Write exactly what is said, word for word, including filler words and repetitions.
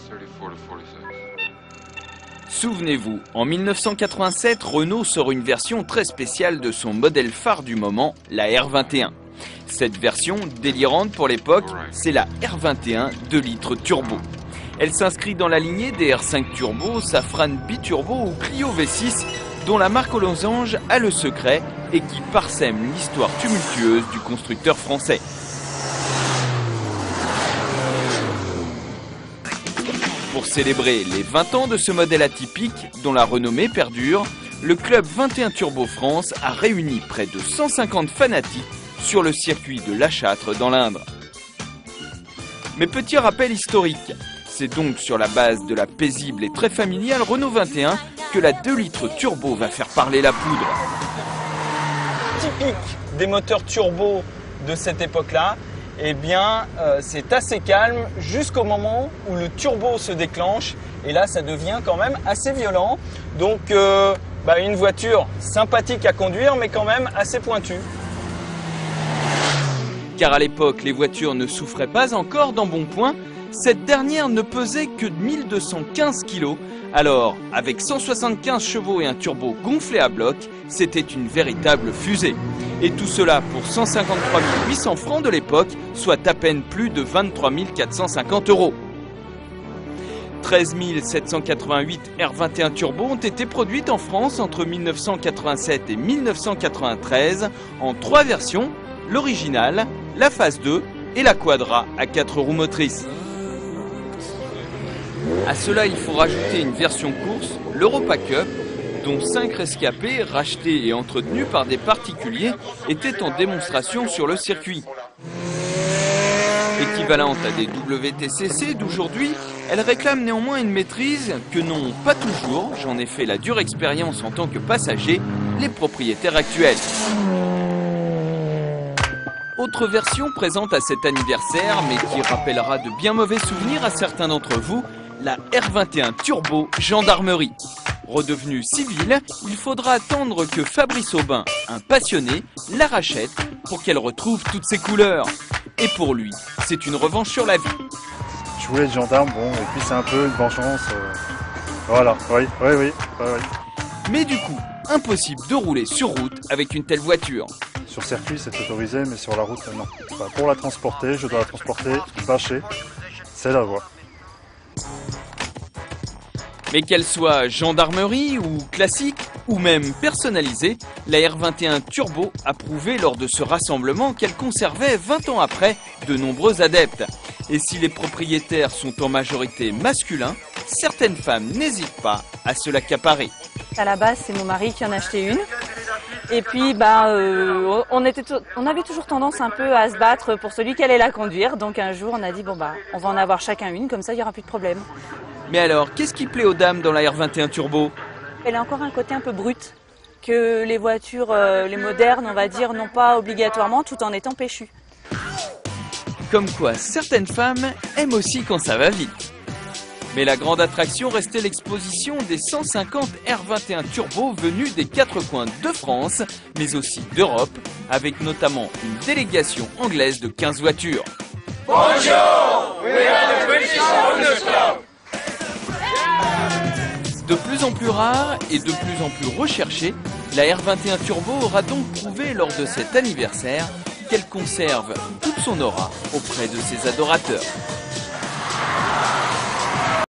Souvenez-vous, en mille neuf cent quatre-vingt-sept, Renault sort une version très spéciale de son modèle phare du moment, la R vingt et un. Cette version, délirante pour l'époque, c'est la R vingt et un deux litres turbo. Elle s'inscrit dans la lignée des R cinq Turbo, Safran Biturbo ou Clio V six, dont la marque aux losanges a le secret et qui parsème l'histoire tumultueuse du constructeur français. Pour célébrer les vingt ans de ce modèle atypique, dont la renommée perdure, le club vingt et un Turbo France a réuni près de cent cinquante fanatiques sur le circuit de La Châtre dans l'Indre. Mais petit rappel historique, c'est donc sur la base de la paisible et très familiale Renault vingt et un que la deux litres turbo va faire parler la poudre. Typique des moteurs turbo de cette époque-là, eh bien, euh, c'est assez calme jusqu'au moment où le turbo se déclenche. Et là, ça devient quand même assez violent. Donc, euh, bah, une voiture sympathique à conduire, mais quand même assez pointue. Car à l'époque, les voitures ne souffraient pas encore d'embonpoint. Cette dernière ne pesait que mille deux cent quinze kilos. Alors, avec cent soixante-quinze chevaux et un turbo gonflé à bloc, c'était une véritable fusée. Et tout cela pour cent cinquante-trois mille huit cents francs de l'époque, soit à peine plus de vingt-trois mille quatre cent cinquante euros. treize mille sept cent quatre-vingt-huit R vingt et un Turbo ont été produites en France entre mille neuf cent quatre-vingt-sept et mille neuf cent quatre-vingt-treize en trois versions, l'original, la phase deux et la Quadra à quatre roues motrices. À cela, il faut rajouter une version course, l'Europa Cup, dont cinq rescapés, rachetés et entretenus par des particuliers, étaient en démonstration sur le circuit. Équivalente à des W T C C d'aujourd'hui, elle réclame néanmoins une maîtrise que n'ont pas toujours, j'en ai fait la dure expérience en tant que passager, les propriétaires actuels. Autre version présente à cet anniversaire, mais qui rappellera de bien mauvais souvenirs à certains d'entre vous, la R vingt et un Turbo Gendarmerie. Redevenue civile, il faudra attendre que Fabrice Aubin, un passionné, la rachète pour qu'elle retrouve toutes ses couleurs. Et pour lui, c'est une revanche sur la vie. Je voulais être gendarme, bon, et puis c'est un peu une vengeance. Euh... Voilà, oui, oui, oui, oui, oui. Mais du coup, impossible de rouler sur route avec une telle voiture. Sur circuit, c'est autorisé, mais sur la route, non. Enfin, pour la transporter, je dois la transporter bâchée. C'est la voie. Mais qu'elle soit gendarmerie ou classique, ou même personnalisée, la R vingt et un Turbo a prouvé lors de ce rassemblement qu'elle conservait vingt ans après de nombreux adeptes. Et si les propriétaires sont en majorité masculins, certaines femmes n'hésitent pas à se l'accaparer. À la base, c'est mon mari qui en a acheté une. Et puis, bah, euh, on, était on avait toujours tendance un peu à se battre pour celui qui allait la conduire. Donc un jour, on a dit, bon bah, on va en avoir chacun une, comme ça, il n'y aura plus de problème. Mais alors, qu'est-ce qui plaît aux dames dans la R vingt et un Turbo? Elle a encore un côté un peu brut, que les voitures, euh, les modernes, on va dire, n'ont pas obligatoirement, tout en étant péchues. Comme quoi, certaines femmes aiment aussi quand ça va vite. Mais la grande attraction restait l'exposition des cent cinquante R vingt et un Turbo venus des quatre coins de France, mais aussi d'Europe, avec notamment une délégation anglaise de quinze voitures. Bonjour, we are the British Owners Club. De plus en plus rare et de plus en plus recherchée, la R vingt et un Turbo aura donc prouvé lors de cet anniversaire qu'elle conserve toute son aura auprès de ses adorateurs.